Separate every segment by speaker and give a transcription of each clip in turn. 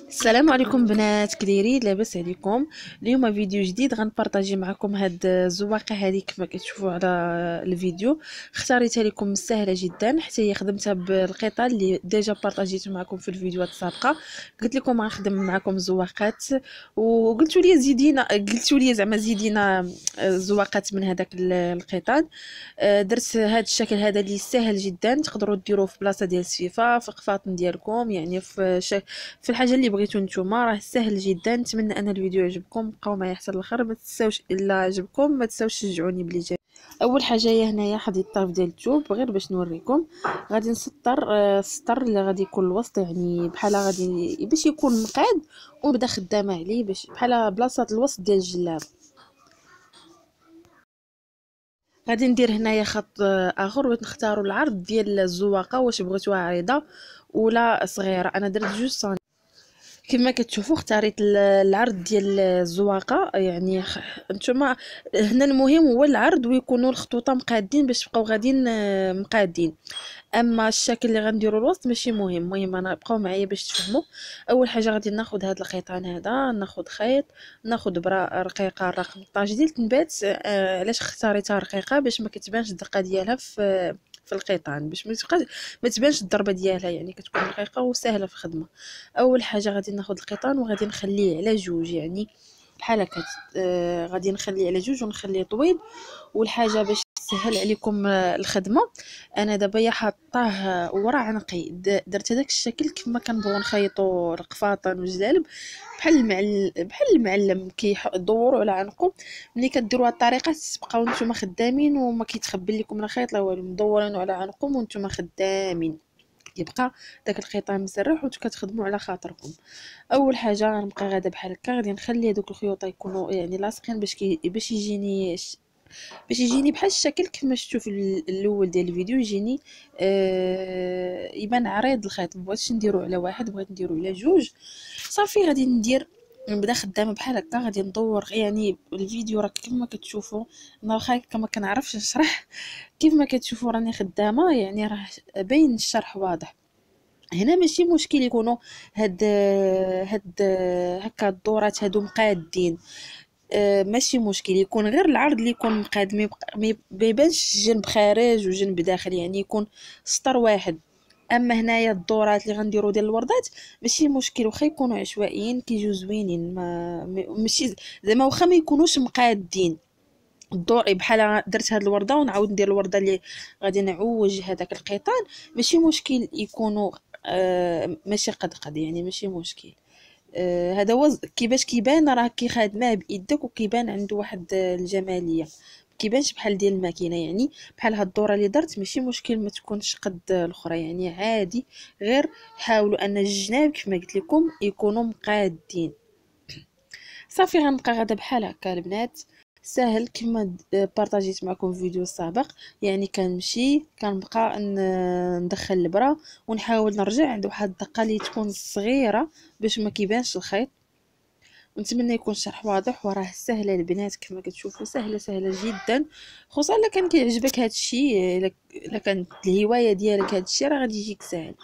Speaker 1: السلام عليكم بنات، كدايرين؟ لاباس عليكم؟ اليوم فيديو جديد غنبارطاجي معكم هاد الزواقه هذه كما كتشوفوا على الفيديو. اختاريتها لكم سهله جدا، حتى هي خدمتها بالقطع اللي ديجا بارطاجيته معكم في الفيديوهات السابقه. قلت لكم غنخدم معكم زواقات وقلتوا لي زيدينا، قلتوا لي زعما زيدينا زواقات من هذاك القطع. درت هذا الشكل هذا اللي سهل جدا، تقدروا ديروه في بلاصه ديال السفيفه، في قفاطن ديالكم، يعني في الحاجه اللي بغيتو نتوما. راه سهل جدا. نتمنى ان الفيديو يعجبكم، بقاو معايا حتى الاخر. ما تنساوش الا عجبكم ما تنساوش تشجعوني بلي جاي. اول حاجه هي هنايا حديت الطرف ديال الثوب غير باش نوريكم. غادي نسطر السطر اللي غادي يكون الوسط، يعني بحال غادي باش يكون مقاد، ونبدا خدامه عليه باش بحال بلاصه الوسط ديال الجلاب. غادي ندير هنايا خط اخر، بغيت نختاروا العرض ديال الزواقه، واش بغيتوها عريضه ولا صغيره. انا درت 2 كما كتشوفوا اختاريت العرض ديال الزواقه، يعني نتوما هنا المهم هو العرض ويكونوا الخطوطه مقادين باش تبقاو غاديين مقادين. اما الشكل اللي غنديروا الوسط ماشي مهم، المهم انا بقاو معايا باش تفهموا. اول حاجه غادي ناخذ هذا الخيطان هذا، ناخذ خيط، ناخذ برا رقيقه رقم 12 ديال التنبات. علاش اختاريتها رقيقه؟ باش ما كتبانش الدقه ديالها في القيطان، باش ما تبانش الضربه ديالها، يعني كتكون رقيقه وسهله في الخدمه. اول حاجه غادي ناخذ القيطان وغادي نخليه على جوج، يعني بحال هكا. غادي نخليه على جوج ونخليه طويل. والحاجه باش تسهل عليكم الخدمه، انا دابا يا حاطاه ورا عنقي. درت هذاك الشكل كيف ما كنبغيو نخيطوا القفاطن والجلالب، بحال المعلم كيدوروا على عنقهم. ملي كديروا هاد الطريقه تبقاو نتوما خدامين وما كيتخبل لكم الخيط لا والو، مدورين على عنقكم وانتم خدامين، يبقى داك الخيطان مسرح وانتم كتخدموا على خاطركم. اول حاجه غنبقى غاده بحال هكا، غادي نخلي هذوك الخيوط يكونوا يعني لاصقين باش يجيني بحال الشكل كما شفتوا في الاول ديال الفيديو. يجيني يبان عريض الخيط. مبغيتش نديرو على واحد، بغيت نديرو على جوج. صافي غادي نبدا خدامه بحال هكا. غادي ندور، يعني الفيديو راه كما كتشوفوا انا واخا كما كنعرفش نشرح، كيف ما كتشوفوا راني خدامه، يعني راه باين الشرح واضح. هنا ماشي مشكل يكونوا هاد هكا الدورات هادو مقادين. ماشي مشكل يكون غير العرض اللي يكون مقاد، ما يبانش جنب خارج وجنب داخل، يعني يكون سطر واحد. اما هنايا الدورات اللي غنديروا ديال الوردات ماشي مشكل، واخا يكونوا عشوائيين كيجيو زوينين. ماشي زعما واخا ما يكونوش مقادين. الدور بحال درت هاد الورده ونعاود ندير الورده اللي غادي نعوج هذاك القيطان، ماشي مشكل يكونوا ماشي قد يعني ماشي مشكل. هذا هو كيفاش كيبان راه كي خادماه بايدك وكيبان عنده واحد الجماليه، كيبانش بحال ديال الماكينه. يعني بحال هاد الدوره اللي درت ماشي مشكل ما تكونش قد الاخرى، يعني عادي. غير حاولوا ان الجناب كيف ما قلت لكم يكونوا مقادين. صافي غنبقى غادا بحال هكا البنات. ساهل كما بارطاجيت معكم فيديو السابق، يعني كنمشي كنبقى ندخل البرا ونحاول نرجع عند واحد الدقه اللي تكون صغيره باش ما كيبانش الخيط. ونتمنى يكون الشرح واضح، وراه سهله البنات كما كتشوفوا، سهله جدا. خصوصا الا كان كيعجبك هذا الشيء، الا كانت الهوايه ديالك هذا الشيء راه غادي يجيك ساهل.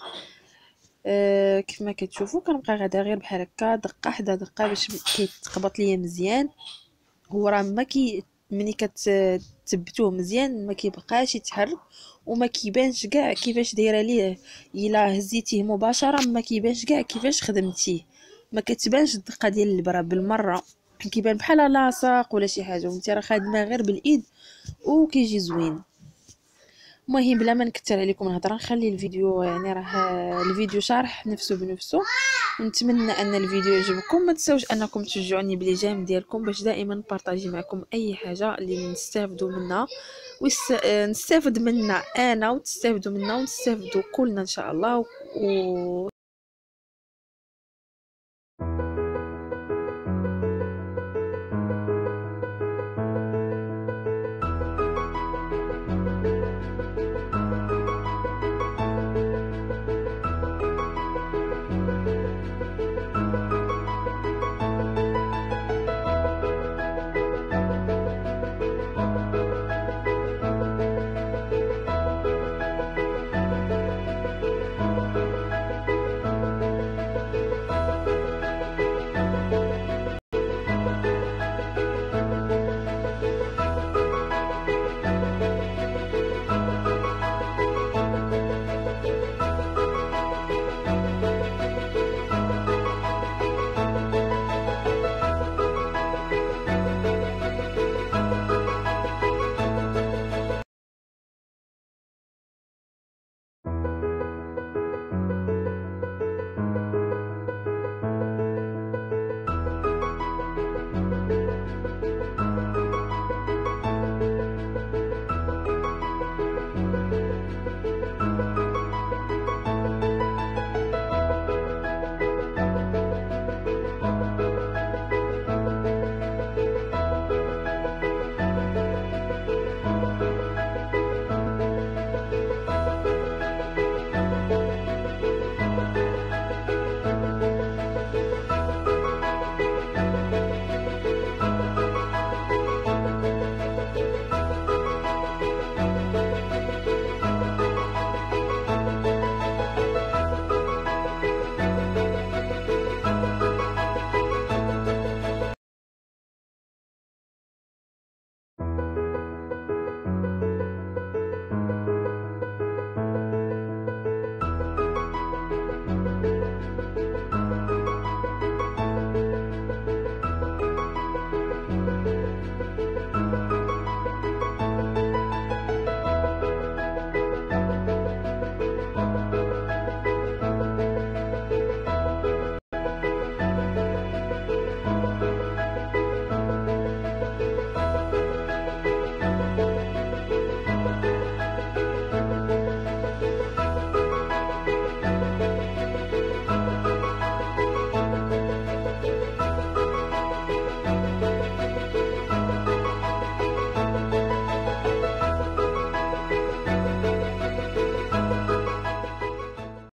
Speaker 1: كما كتشوفوا كنبقى غادا غير بحال هكا دقه حدا دقه باش كيتقبط ليا مزيان. هو راه ما كي ملي كتثبتوه مزيان ما كيبقاش يتحرك وما كيبانش كاع كيفاش دايره ليه. الا هزيتيه مباشره ما كيبانش كاع كيفاش خدمتيه، ما كتبانش الدقه ديال البرا بالمره، كيبان بحال لاصق ولا شي حاجه، وانت راه خادمه غير بالايد وكيجي زوين. المهم بلا ما نكثر عليكم الهضره نخلي الفيديو، يعني راه الفيديو شارح نفسه بنفسه. ونتمنى ان الفيديو يعجبكم. ما تنساوش انكم تشجعوني بليجام ديالكم باش دائما نبارطاجي معكم اي حاجه اللي نستافدوا منها نستافد منها انا وتستافدوا منها ونستافدوا كلنا ان شاء الله.